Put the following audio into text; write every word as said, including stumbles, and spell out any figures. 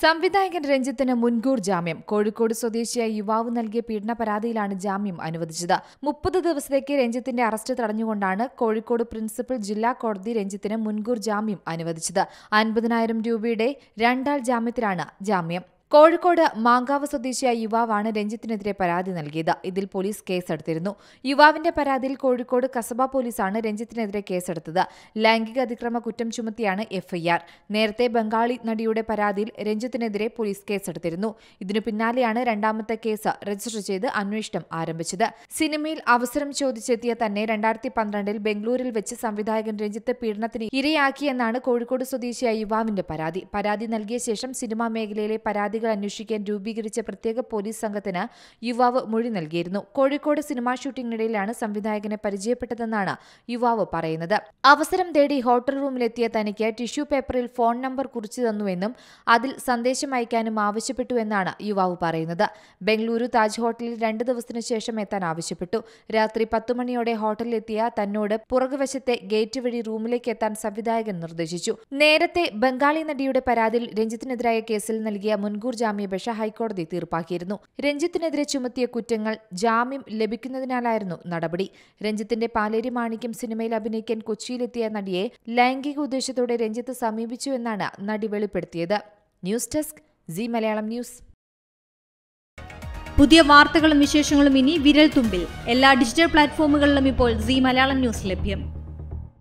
സംവിധായകൻ രഞ്ജിത്തിന് മുൻകൂർ ജാമ്യം. കോഴിക്കോട് സ്വദേശിയായ യുവാവ് നൽകിയ പീഡന പരാതിയിലാണ് ജാമ്യം അനുവദിച്ചത്. മുപ്പത് ദിവസത്തേക്ക് രഞ്ജിത്തിന്റെ അറസ്റ്റ് തടഞ്ഞുകൊണ്ടാണ് കോഴിക്കോട് പ്രിൻസിപ്പൽ ജില്ലാ കോടതി രഞ്ജിത്തിന് മുൻകൂർ ജാമ്യം അനുവദിച്ചത്. അൻപതിനായിരം രൂപയുടെ രണ്ടാൾ ജാമ്യത്തിലാണ് ജാമ്യം. കോഴിക്കോട് മാങ്കാവ് സ്വദേശിയായ യുവാവാണ് രഞ്ജിത്തിനെതിരെ പരാതി നൽകിയത്. ഇതിൽ പോലീസ് കേസെടുത്തിരുന്നു. യുവാവിന്റെ പരാതിയിൽ കോഴിക്കോട് കസബ പോലീസാണ് രഞ്ജിത്തിനെതിരെ കേസെടുത്തത്. ലൈംഗിക അതിക്രമ കുറ്റം ചുമത്തിയാണ് എഫ്ഐആർ. നേരത്തെ ബംഗാളി നടിയുടെ പരാതിയിൽ രഞ്ജിത്തിനെതിരെ പോലീസ് കേസെടുത്തിരുന്നു. ഇതിനു പിന്നാലെയാണ് രണ്ടാമത്തെ കേസ് രജിസ്റ്റർ ചെയ്ത് അന്വേഷണം ആരംഭിച്ചത്. സിനിമയിൽ അവസരം ചോദിച്ചെത്തിയ തന്നെ രണ്ടായിരത്തി പന്ത്രണ്ടിൽ ബംഗളൂരിൽ വെച്ച് സംവിധായകൻ രഞ്ജിത്ത് പീഡനത്തിന് ഇരയാക്കിയെന്നാണ് കോഴിക്കോട് സ്വദേശിയായ യുവാവിന്റെ പരാതി. പരാതി നൽകിയ ശേഷം സിനിമാ മേഖലയിലെ പരാതി അന്വേഷിക്കാൻ രൂപീകരിച്ച പ്രത്യേക പോലീസ് സംഘത്തിന് യുവാവ് മൊഴി നൽകിയിരുന്നു. കോഴിക്കോട് സിനിമാ ഷൂട്ടിംഗിനിടയിലാണ് സംവിധായകനെ പരിചയപ്പെട്ടതെന്നാണ് യുവാവ് പറയുന്നത്. അവസരം തേടി ഹോട്ടൽ റൂമിലെത്തിയ തനിക്ക് ടിഷ്യൂ പേപ്പറിൽ ഫോൺ നമ്പർ കുറിച്ചു തന്നുവെന്നും അതിൽ സന്ദേശം അയക്കാനും ആവശ്യപ്പെട്ടുവെന്നാണ് യുവാവ് പറയുന്നത്. ബംഗളൂരു താജ് ഹോട്ടലിൽ രണ്ടു ദിവസത്തിനു ശേഷം എത്താൻ ആവശ്യപ്പെട്ടു. രാത്രി പത്തു മണിയോടെ ഹോട്ടലിലെത്തിയ തന്നോട് പുറകുവശത്തെ ഗേറ്റ് വഴി റൂമിലേക്ക് എത്താൻ സംവിധായകൻ നിർദ്ദേശിച്ചു. നേരത്തെ ബംഗാളി നടിയുടെ പരാതിയിൽ രഞ്ജിത്തിനെതിരായ കേസിൽ നൽകിയ മുൻകൂർ ജാമ്യാപേക്ഷ ഹൈക്കോടതി തീർപ്പാക്കിയിരുന്നു. രഞ്ജിത്തിനെതിരെ ചുമത്തിയ കുറ്റങ്ങൾ ജാമ്യം ലഭിക്കുന്നതിനാലായിരുന്നു നടപടി. രഞ്ജിത്തിന്റെ പാലേരി മാണിക്യം സിനിമയിൽ അഭിനയിക്കാൻ കൊച്ചിയിലെത്തിയ നടിയെ ലൈംഗിക ഉദ്ദേശത്തോടെ രഞ്ജിത്ത് സമീപിച്ചുവെന്നാണ് നടി വെളിപ്പെടുത്തിയത്. News desk C Malayalam news. പുതിയ വാർത്തകളും വിശേഷങ്ങളും ഇനി വിരൽ തുമ്പിൽ. എല്ലാ ഡിജിറ്റൽ പ്ലാറ്റ്ഫോമുകളിലും ഇപ്പോൾ സി മലയാളം ന്യൂസ് ലഭ്യം.